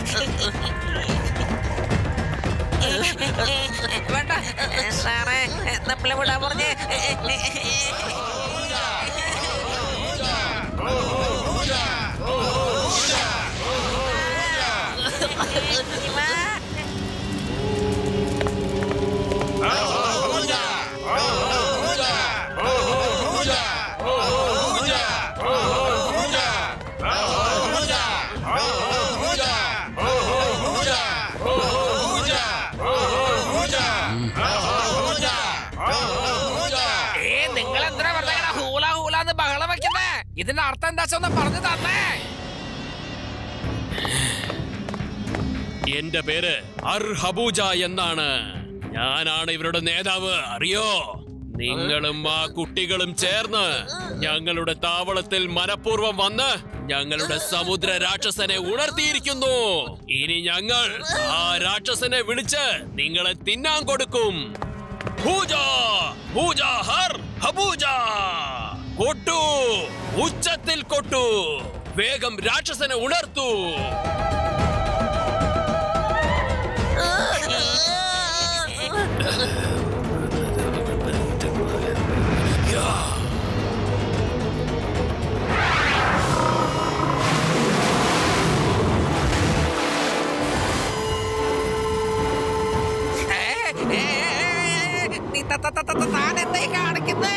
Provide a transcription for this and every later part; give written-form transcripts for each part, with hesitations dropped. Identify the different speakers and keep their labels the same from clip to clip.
Speaker 1: വേണ്ട സാറേ, നമ്മളെ വിടാൻ പറഞ്ഞേ. ഇതിന്റെ അർത്ഥം എന്താ പറഞ്ഞു തന്നെ.
Speaker 2: എന്റെ പേര് അർഹബൂജ എന്നാണ്. ഞാനാണ് ഇവരുടെ നേതാവ്, അറിയോ? നിങ്ങളും ആ കുട്ടികളും ചേർന്ന് ഞങ്ങളുടെ താവളത്തിൽ മനഃപൂർവ്വം വന്ന് ഞങ്ങളുടെ സമുദ്ര രാക്ഷസനെ ഉണർത്തിയിരിക്കുന്നു. ഇനി ഞങ്ങൾ ആ രാക്ഷസനെ വിളിച്ച് നിങ്ങളെ തിന്നാൻ കൊടുക്കും. പൂജ പൂജ ഹർ ഹബൂജ. കൊട്ടു, ഉച്ചത്തിൽ കൊട്ടു. വേഗം രാക്ഷസനെ ഉണർത്തു.
Speaker 1: താനെന്തായി കാണിക്കുന്നേ?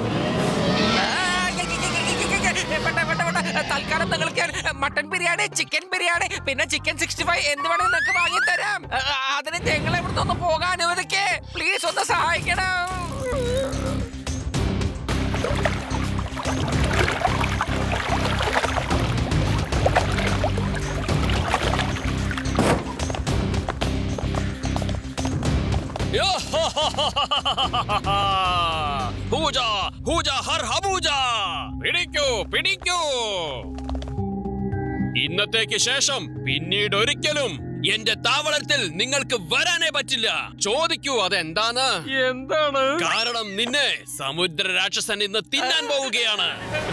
Speaker 1: തൽക്കാലം നിങ്ങൾക്ക് മട്ടൻ ബിരിയാണി, ചിക്കൻ ബിരിയാണി, പിന്നെ ചിക്കൻ 65 എന്ത് വേണമെങ്കിൽ നിങ്ങൾക്ക് വാങ്ങിത്തരാം. അതിന് ഞങ്ങളെ ഇവിടുന്ന് ഒന്ന് പോകാൻ അനുവദിക്കേ. പ്ലീസ് ഒന്ന് സഹായിക്കണം.
Speaker 2: പൂജ പൂജ ഹർ ഹബൂജ. പിടിക്കൂ പിടിക്കൂ. ഇന്നത്തേക്ക് ശേഷം പിന്നീട് ഒരിക്കലും എന്റെ താവളത്തിൽ നിങ്ങൾക്ക് വരാനേ പറ്റില്ല. ചോദിക്കൂ അതെന്താണ്?
Speaker 3: എന്താണ്
Speaker 2: കാരണം നിന്നെ സമുദ്ര രാക്ഷസൻ ഇന്ന് തിന്നാൻ പോവുകയാണ്.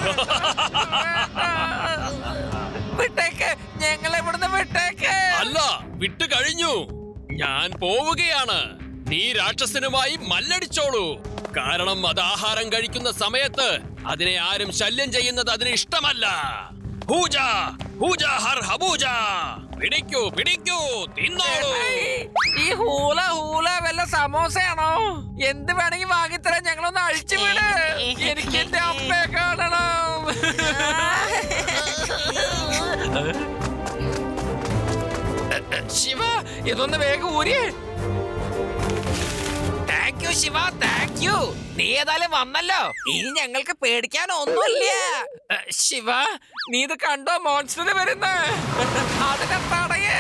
Speaker 1: വിട്ടേക്ക്, ഞങ്ങളെ ഇവിടുന്ന് വിട്ടേക്ക്.
Speaker 2: അല്ല, വിട്ടു കഴിഞ്ഞു. ഞാൻ പോവുകയാണ്. നീ രാക്ഷസനുമായി മല്ലടിച്ചോളൂ. കാരണം അത് ആഹാരം കഴിക്കുന്ന സമയത്ത് അതിനെ ആരും ശല്യം ചെയ്യുന്നത് അതിന് ഇഷ്ടമല്ല. പൂജ പൂജ ഹർ ഹബൂജ. പിടിക്കൂ പിടിക്കൂ, തിന്നോളൂ.
Speaker 1: ഈ ഹൂല ഹൂല വല്ല സമോസയാണോ? എന്ത് വേണമെങ്കിൽ വാങ്ങിത്തരാൻ. ഞങ്ങളൊന്ന് അഴിച്ചു വിട്. എനിക്ക് എന്റെ അമ്മയെ കാണണം. ശിവ, ഇതൊന്ന് വേഗം ഊരിയേ. Thank you Shiva, thank you. നീ ഏതായാലും വന്നല്ലോ. ഇനി ഞങ്ങൾക്ക് പേടിക്കാൻ ഒന്നുമില്ല. ശിവ, നീ ഇത് കണ്ടോ? മോൺസ്റ്റർ വരുന്ന. അതിനെ തടയേ.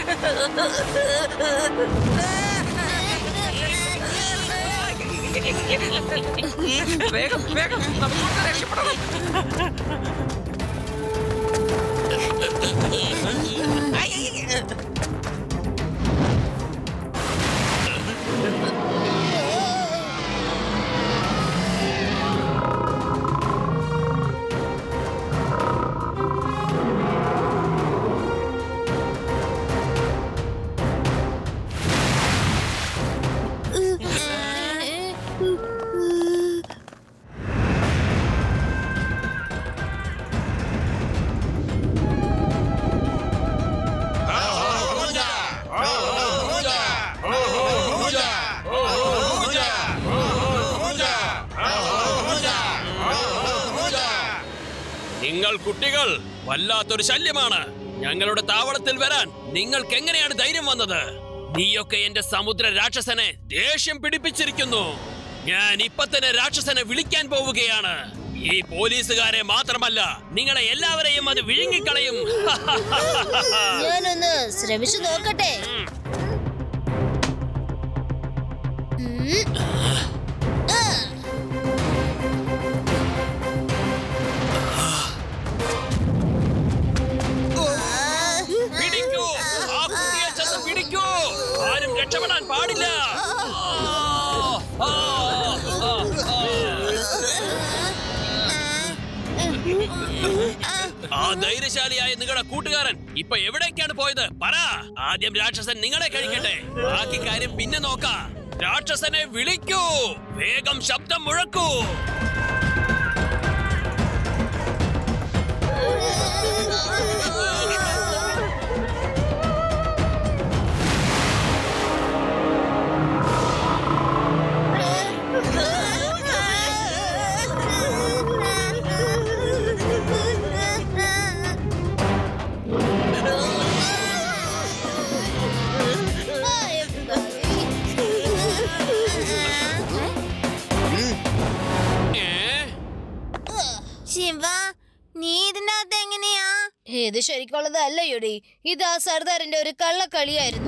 Speaker 1: വേഗം വേഗം നമുക്ക് രക്ഷപ്പെടണം.
Speaker 2: നിങ്ങൾ കുട്ടികൾ വല്ലാത്തൊരു ശല്യമാണ്. ഞങ്ങളുടെ താവളത്തിൽ വരാൻ നിങ്ങൾക്ക് എങ്ങനെയാണ് ധൈര്യം വന്നത്? നീയൊക്കെ എന്റെ സമുദ്ര രാക്ഷസനെ ദേഷ്യം പിടിപ്പിച്ചിരിക്കുന്നു. ഞാൻ ഇപ്പൊ തന്നെ രാക്ഷസനെ വിളിക്കാൻ പോവുകയാണ്. ഈ പോലീസുകാരെ മാത്രമല്ല, നിങ്ങളെ എല്ലാവരെയും അത് വിഴുങ്ങിക്കളയും.
Speaker 4: ഞാനൊന്ന് ശ്രമിച്ചു നോക്കട്ടെ.
Speaker 2: പിടിക്കൂ, ആ കുട്ടിയെ ചെന്ന് പിടിക്കൂ. ആരും രക്ഷപ്പെടാൻ പാടില്ല. ആ ധൈര്യശാലിയായ നിങ്ങളുടെ കൂട്ടുകാരൻ ഇപ്പൊ എവിടേക്കാണ് പോയത്? പറ. ആദ്യം രാക്ഷസൻ നിങ്ങളെ കഴിക്കട്ടെ, ബാക്കി കാര്യം പിന്നെ നോക്കാം. രാക്ഷസനെ വിളിക്കൂ, വേഗം ശബ്ദം മുഴക്കൂ.
Speaker 3: ഇത് ശരിക്കുള്ളതല്ലയോടി, ഇത് ആ സർദാറിന്റെ ഒരു കള്ളക്കളിയായിരുന്നു.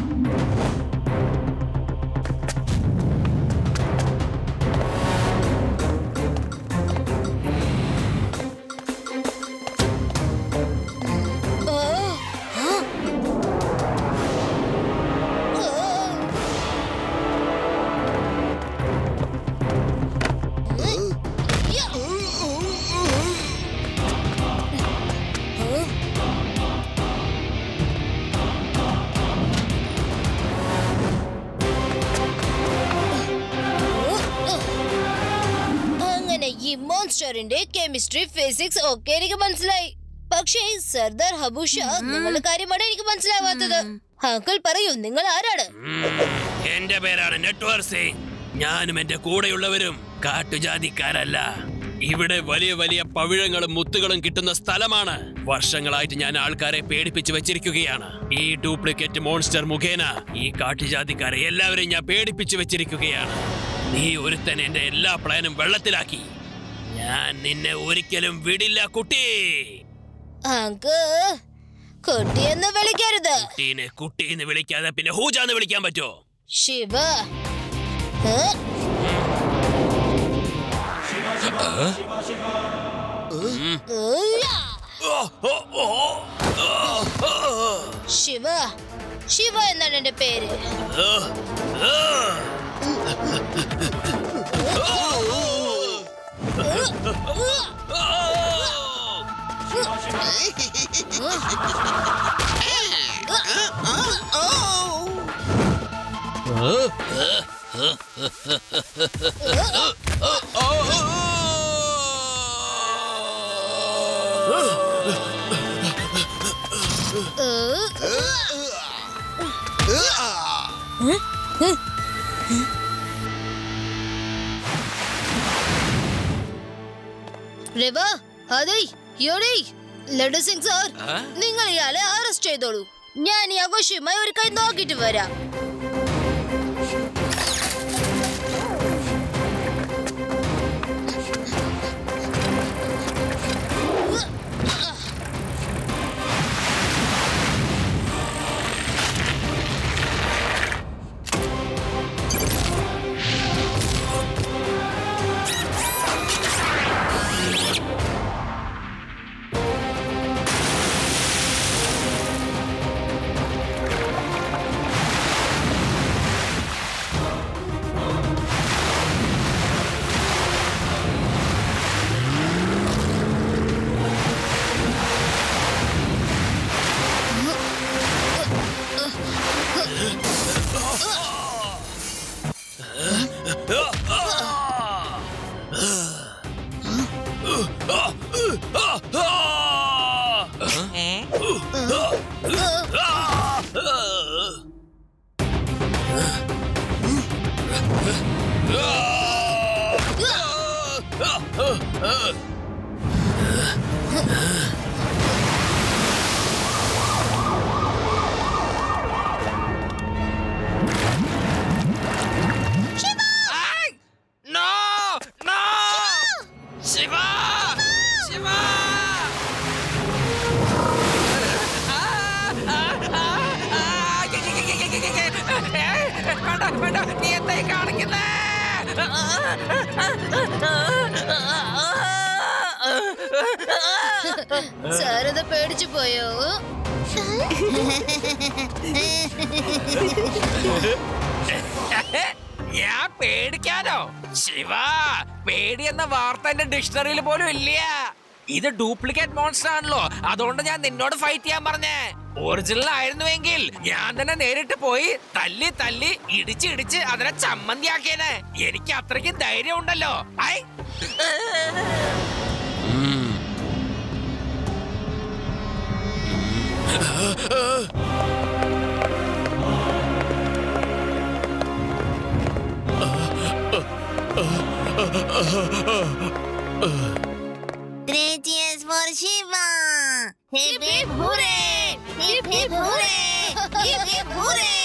Speaker 3: മോൺസ്റ്ററിന്റെ കെമിസ്ട്രി, ഫിസിക്സ് ഒക്കെ എനിക്ക് മനസ്സിലായി. പക്ഷേ സർദാർ ഹബൂഷ, നിങ്ങളുടെ കാര്യമാണ് എനിക്ക് മനസ്സിലാവാത്തത്. അങ്കിൾ പറയൂ, നിങ്ങൾ ആരാണ്?
Speaker 2: എന്റെ പേരാണ് നെറ്റ്വർക്ക് സിംഗ്. ഞാനും എന്റെ കൂടെയുള്ളവരും കാട്ടുജാതിക്കാരല്ല. ഇവിടെ വലിയ വലിയ പവിഴങ്ങളും മുത്തുകളും കിട്ടുന്ന സ്ഥലമാണ്. വർഷങ്ങളായിട്ട് ഞാൻ ആൾക്കാരെ പേടിപ്പിച്ചു വെച്ചിരിക്കുകയാണ്. ഈ ഡ്യൂപ്ലിക്കേറ്റ് മോൺസ്റ്റർ മുഖേന ഈ കാട്ടുജാതിക്കാരെ എല്ലാവരെയും ഞാൻ പേടിപ്പിച്ചു വെച്ചിരിക്കുകയാണ്. നീ ഒരുത്തൻ എന്റെ എല്ലാ പ്ലാനും വെള്ളത്തിലാക്കി. ഞാൻ നിന്നെ ഒരിക്കലും വിടില്ല കുട്ടി.
Speaker 3: കുട്ടിയെന്ന് വിളിക്കരുത്.
Speaker 2: കുട്ടീനെ കുട്ടീന്ന് വിളിക്കാതെ പിന്നെ ഹൂജാന്ന് വിളിക്കാൻ പറ്റോ?
Speaker 3: ശിവ, ശിവ, ശിവ എന്നാണ് എന്റെ പേര്. ലഡു സിംഗ് സാർ, നിങ്ങൾ ഇയാളെ അറസ്റ്റ് ചെയ്തോളൂ. ഞാൻ ഈ ആഘോഷമായി ഒരു കൈ നോക്കിട്ട് വരാം. സാരത പേടിച്ചു പോയോ?
Speaker 1: ഞാൻ പേടിക്കാനോ? ശിവ, പേടി എന്ന വാർത്ത എന്റെ ഡിക്ഷണറിയിൽ പോലും ഇല്ല. ഇത് ഡ്യൂപ്ലിക്കേറ്റ് മോൺസ്റ്റർ ആണല്ലോ, അതുകൊണ്ട് ഞാൻ നിന്നോട് ഫൈറ്റ് ചെയ്യാൻ പറഞ്ഞേ. ഒറിജിനൽ ആയിരുന്നുവെങ്കിൽ ഞാൻ തന്നെ നേരിട്ട് പോയി തല്ലി തല്ലി ഇടിച്ച് അതിനെ ചമ്മന്തിയാക്കിയേനെ. എനിക്ക് അത്രയ്ക്ക് ധൈര്യം ഉണ്ടല്ലോ. I
Speaker 4: Three cheers for Shiva! Hip hip hooray! Hip hip hooray! Hip hip hooray!